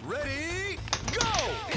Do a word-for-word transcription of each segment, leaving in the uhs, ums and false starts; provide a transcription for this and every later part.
Ready, go!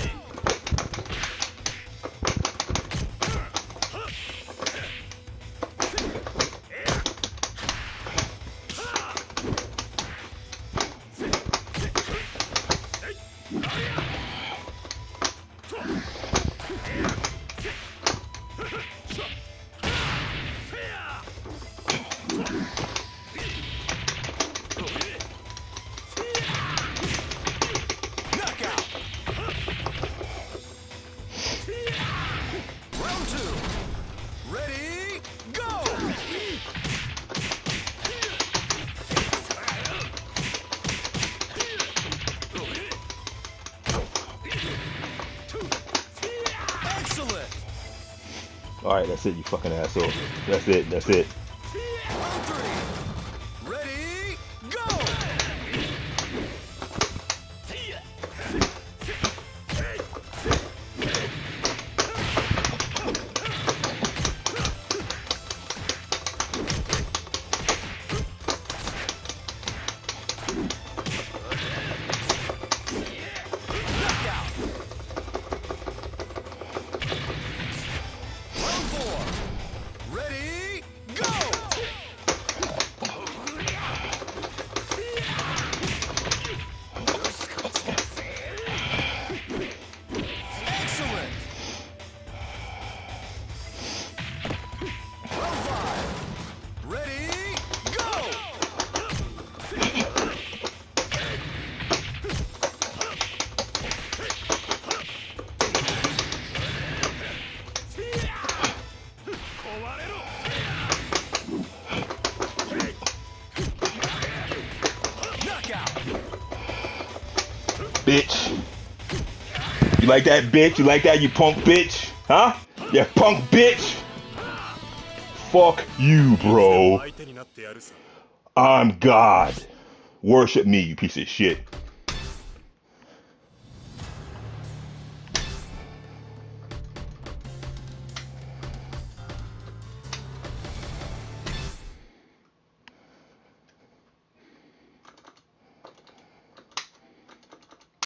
Round two. Ready, go! Excellent. All right, that's it, you fucking asshole. That's it. That's it. Round three. Ready, go! Ready, go! Excellent! Round five. Ready, go! Bitch. You like that, bitch? You like that, you punk bitch? Huh? You punk bitch? Fuck you, bro. I'm God. Worship me, you piece of shit.